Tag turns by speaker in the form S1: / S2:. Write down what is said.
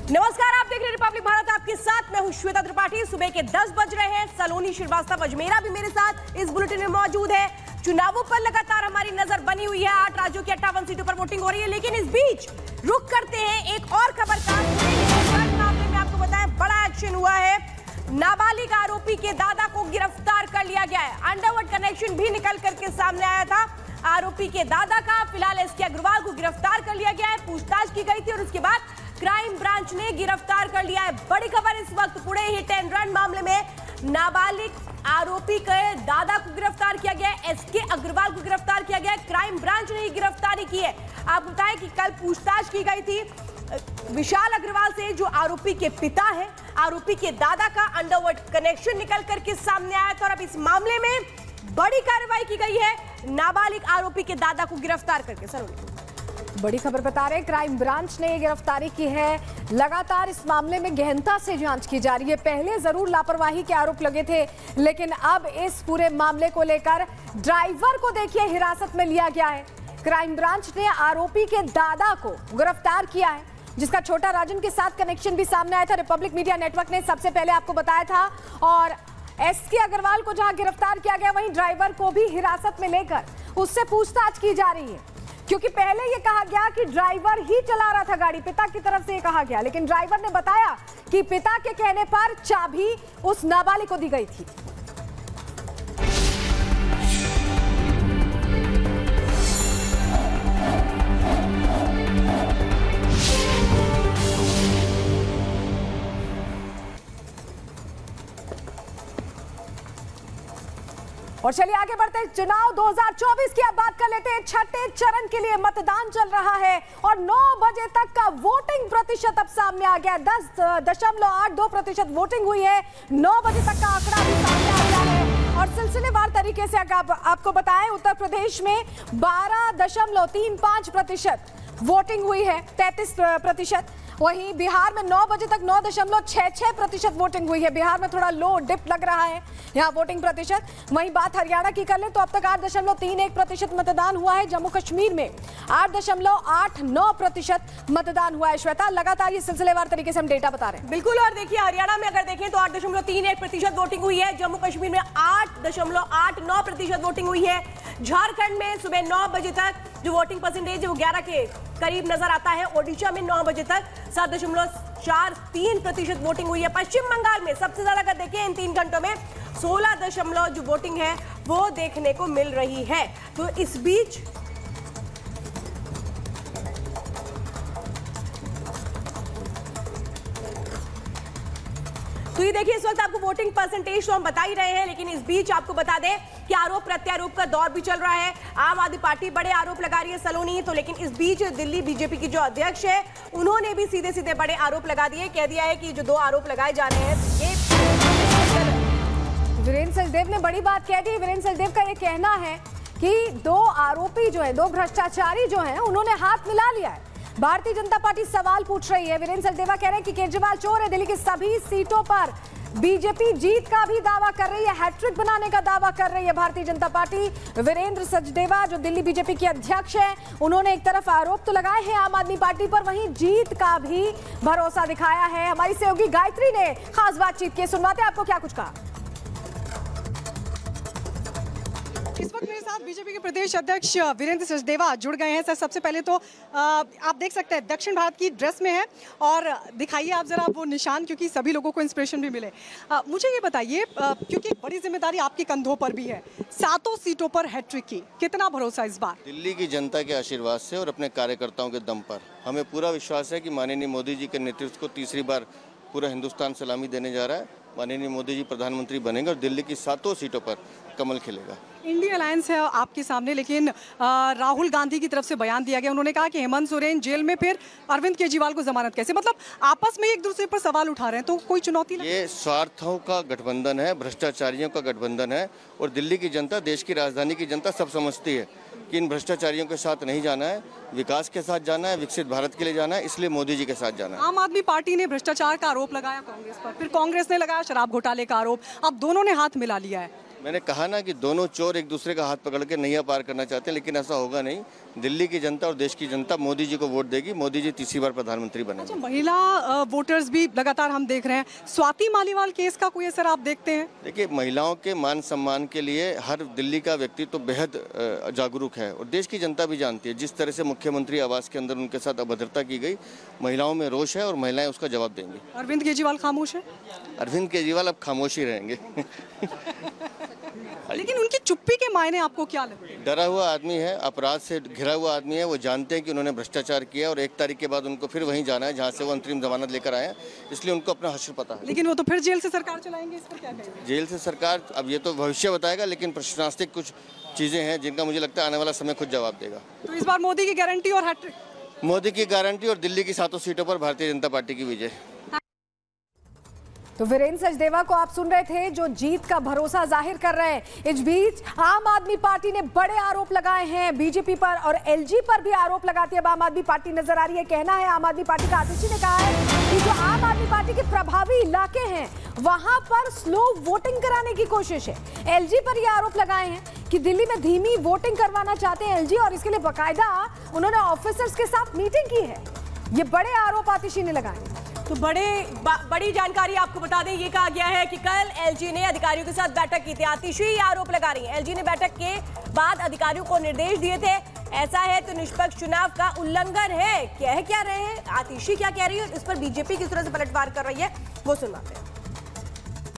S1: नमस्कार, आप देख रहे हैं रिपब्लिक भारत, आपके साथ मैं हूं श्वेता त्रिपाठी। सुबह के 10 बज रहे हैं। सलोनी श्रीवास्तव अजमेरा भी मेरे साथ इस बुलेटिन में मौजूद है। चुनावों पर लगातार हमारी नजर बनी हुई है। 8 राज्यों की 58 सीटों पर वोटिंग हो रही है, लेकिन इस बीच रुक करते हैं एक और खबर का। मामले में आपको बताएं, बड़ा एक्शन हुआ है। नाबालिग आरोपी के दादा को गिरफ्तार कर लिया गया है। अंडरवर्ल्ड कनेक्शन भी निकल करके सामने आया था आरोपी के दादा का। फिलहाल एसके अग्रवाल को गिरफ्तार कर लिया गया है। पूछताछ की गई थी और उसके बाद क्राइम ब्रांच ने गिरफ्तार कर लिया है। बड़ी खबर इस वक्त, पुणे हिट एंड रन मामले में नाबालिग आरोपी के दादा को गिरफ्तार किया गया है। एसके अग्रवाल को गिरफ्तार किया गया है। क्राइम ब्रांच ने गिरफ्तारी की है। आप बताएं कि कल पूछताछ की गई थी विशाल अग्रवाल से, जो आरोपी के पिता है। आरोपी के दादा का अंडरवर्ल्ड कनेक्शन निकल करके सामने आया था और अब इस मामले में बड़ी कार्रवाई की गई है, नाबालिग आरोपी के दादा को गिरफ्तार करके। सर,
S2: बड़ी खबर बता रहे हैं, क्राइम ब्रांच ने गिरफ्तारी की है। लगातार इस मामले में गहनता से जांच की जा रही है। पहले जरूर लापरवाही के आरोप लगे थे, लेकिन अब इस पूरे मामले को लेकर ड्राइवर को देखिए हिरासत में लिया गया है। क्राइम ब्रांच ने आरोपी के दादा को गिरफ्तार किया है, जिसका छोटा राजन के साथ कनेक्शन भी सामने आया था। रिपब्लिक मीडिया नेटवर्क ने सबसे पहले आपको बताया था। और एसके अग्रवाल को जहां गिरफ्तार किया गया, वहीं ड्राइवर को भी हिरासत में लेकर उससे पूछताछ की जा रही है। क्योंकि पहले ये कहा गया कि ड्राइवर ही चला रहा था गाड़ी, पिता की तरफ से ये कहा गया, लेकिन ड्राइवर ने बताया कि पिता के कहने पर चाबी उस नाबालिग को दी गई थी। और चलिए आगे बढ़ते हैं। चुनाव 2024 की अब बात कर लेते हैं। छठे चरण के लिए मतदान चल रहा है और 9 बजे तक का वोटिंग प्रतिशत अब सामने आ गया। 10.82% वोटिंग हुई है। 9 बजे तक का आंकड़ा भी सामने आ गया है। और सिलसिलेवार तरीके से आपको बताएं, उत्तर प्रदेश में 12.35% वोटिंग हुई है, 33%। वहीं बिहार में 9 बजे तक 9.66% वोटिंग हुई है। बिहार में थोड़ा लो डिप लग रहा है यहाँ वोटिंग प्रतिशत। वहीं बात हरियाणा की कर ले तो अब तक 8.31% मतदान हुआ है। जम्मू कश्मीर में 8.89% मतदान हुआ है। श्वेता, लगातार ये सिलसिलेवार तरीके से हम डेटा बता रहे हैं।
S1: बिल्कुल, और देखिए हरियाणा में अगर देखें तो 8.31% वोटिंग हुई है। जम्मू कश्मीर में 8.89% वोटिंग हुई है। झारखंड में सुबह 9 बजे तक जो वोटिंग परसेंटेज है वो 11 के करीब नजर आता है। ओडिशा में 9 बजे तक 7.43% वोटिंग हुई है। पश्चिम बंगाल में सबसे ज्यादा अगर देखें इन 3 घंटों में 16 जो वोटिंग है वो देखने को मिल रही है। तो इस बीच तो ये देखिए, इस वक्त आपको वोटिंग परसेंटेज तो हम बता ही रहे हैं, लेकिन इस बीच आपको बता दें कि आरोप प्रत्यारोप का दौर भी चल रहा है। आम आदमी पार्टी बड़े आरोप लगा रही है सलोनी, तो लेकिन इस बीच दिल्ली बीजेपी की जो अध्यक्ष है उन्होंने भी सीधे सीधे बड़े आरोप लगा दिए। कह दिया है कि जो 2 आरोप लगाए जा रहे हैं ये
S2: वीरेंद्र सचदेव ने बड़ी बात कह दी। वीरेंद्र सचदेव का ये कहना है कि 2 आरोपी जो है, 2 भ्रष्टाचारी जो हैं, उन्होंने हाथ मिला लिया है। भारतीय जनता पार्टी सवाल पूछ रही है। वीरेंद्र सचदेवा कह रहे हैं कि केजरीवाल चोर है। दिल्ली की सभी सीटों पर बीजेपी जीत का भी दावा कर रही है, हैट्रिक बनाने का दावा कर रही है भारतीय जनता पार्टी। वीरेंद्र सचदेवा जो दिल्ली बीजेपी के अध्यक्ष हैं, उन्होंने एक तरफ आरोप तो लगाए हैं आम आदमी पार्टी पर, वहीं जीत का भी भरोसा दिखाया है। हमारी सहयोगी गायत्री ने खास बातचीत की, सुनवाते आपको क्या कुछ कहा।
S3: इस वक्त मेरे साथ बीजेपी के प्रदेश अध्यक्ष वीरेंद्र सचदेवा जुड़ गए हैं। सर, सबसे पहले तो आप देख सकते हैं दक्षिण भारत की ड्रेस में है, और दिखाइए आप जरा वो निशान, क्योंकि सभी लोगों को इंस्पिरेशन भी मिले। मुझे ये बताइए, क्योंकि बड़ी जिम्मेदारी आपके कंधों पर भी है, 7 सीटों पर हैट्रिक की, कितना भरोसा इस बार?
S4: दिल्ली की जनता के आशीर्वाद से और अपने कार्यकर्ताओं के दम पर हमें पूरा विश्वास है कि माननीय मोदी जी के नेतृत्व को तीसरी बार पूरा हिंदुस्तान सलामी देने जा रहा है। माननीय मोदी जी प्रधानमंत्री बनेंगे और दिल्ली की 7 सीटों पर कमल खिलेगा।
S3: इंडिया अलायंस है आपके सामने, लेकिन राहुल गांधी की तरफ से बयान दिया गया। उन्होंने कहा कि हेमंत सोरेन जेल में, फिर अरविंद केजरीवाल को जमानत कैसे? मतलब आपस में एक दूसरे पर सवाल उठा रहे हैं, तो कोई चुनौती नहीं?
S4: ये स्वार्थों का गठबंधन है, भ्रष्टाचारियों का गठबंधन है, और दिल्ली की जनता, देश की राजधानी की जनता सब समझती है कि इन भ्रष्टाचारियों के साथ नहीं जाना है, विकास के साथ जाना है, विकसित भारत के लिए जाना है, इसलिए मोदी जी के साथ जाना है।
S3: आम आदमी पार्टी ने भ्रष्टाचार का आरोप लगाया कांग्रेस पर, फिर कांग्रेस ने लगाया शराब घोटाले का आरोप, अब दोनों ने हाथ मिला लिया है।
S4: मैंने कहा ना कि दोनों चोर एक दूसरे का हाथ पकड़ के नैया पार करना चाहते हैं, लेकिन ऐसा होगा नहीं। दिल्ली की जनता और देश की जनता मोदी जी को वोट देगी, मोदी जी तीसरी बार प्रधानमंत्री बनेंगे।
S3: अच्छा, महिला वोटर्स भी लगातार हम देख रहे हैं, स्वाति मालीवाल केस का कोई असर आप देखते हैं?
S4: देखिए, महिलाओं के मान सम्मान के लिए हर दिल्ली का व्यक्ति तो बेहद जागरूक है और देश की जनता भी जानती है। जिस तरह से मुख्यमंत्री आवास के अंदर उनके साथ अभद्रता की गई, महिलाओं में रोष है और महिलाएं उसका जवाब देंगी।
S3: अरविंद केजरीवाल खामोश है?
S4: अरविंद केजरीवाल अब खामोश ही रहेंगे।
S3: लेकिन उनकी चुप्पी के मायने आपको क्या लगता है?
S4: डरा हुआ आदमी है, अपराध से घिरा हुआ आदमी है। वो जानते हैं कि उन्होंने भ्रष्टाचार किया और 1 तारीख के बाद उनको फिर वहीं जाना है जहां से वो अंतरिम जमानत लेकर आए हैं, इसलिए उनको अपना हश्र पता है।
S3: लेकिन वो तो फिर जेल से सरकार चलाएंगे, इस पर क्या कहेंगे?
S4: जेल से सरकार, अब ये तो भविष्य बताएगा, लेकिन प्रशासनिक कुछ चीजें हैं जिनका मुझे लगता है आने वाला समय खुद जवाब देगा।
S3: तो इस बार मोदी की गारंटी और हैट्रिक?
S4: मोदी की गारंटी और दिल्ली की 7 सीटों पर भारतीय जनता पार्टी की विजय।
S2: तो वीरेंद्र सचदेवा को आप सुन रहे थे जो जीत का भरोसा जाहिर कर रहे हैं। इस बीच आम आदमी पार्टी ने बड़े आरोप लगाए हैं बीजेपी पर और एलजी पर भी आरोप लगाती है अब आम आदमी पार्टी नजर आ रही है। कहना है आम आदमी पार्टी का, आतिशी ने कहा है कि जो आम आदमी पार्टी के प्रभावी इलाके हैं वहां पर स्लो वोटिंग कराने की कोशिश है। एलजी पर ये आरोप लगाए हैं कि दिल्ली में धीमी वोटिंग करवाना चाहते हैं एलजी और इसके लिए बाकायदा उन्होंने ऑफिसर्स के साथ मीटिंग की है। ये बड़े आरोप आतिशी ने लगाए।
S1: तो बड़ी जानकारी आपको बता दें, ये कहा गया है कि कल एलजी ने अधिकारियों के साथ बैठक की थी। आतिशी ये आरोप लगा रही है। एलजी ने बैठक के बाद अधिकारियों को निर्देश दिए थे, ऐसा है तो निष्पक्ष चुनाव का उल्लंघन है। क्या रहे हैं आतिशी, क्या कह रही है, इस पर बीजेपी किस तरह से पलटवार कर रही है वो सुनवाते हैं।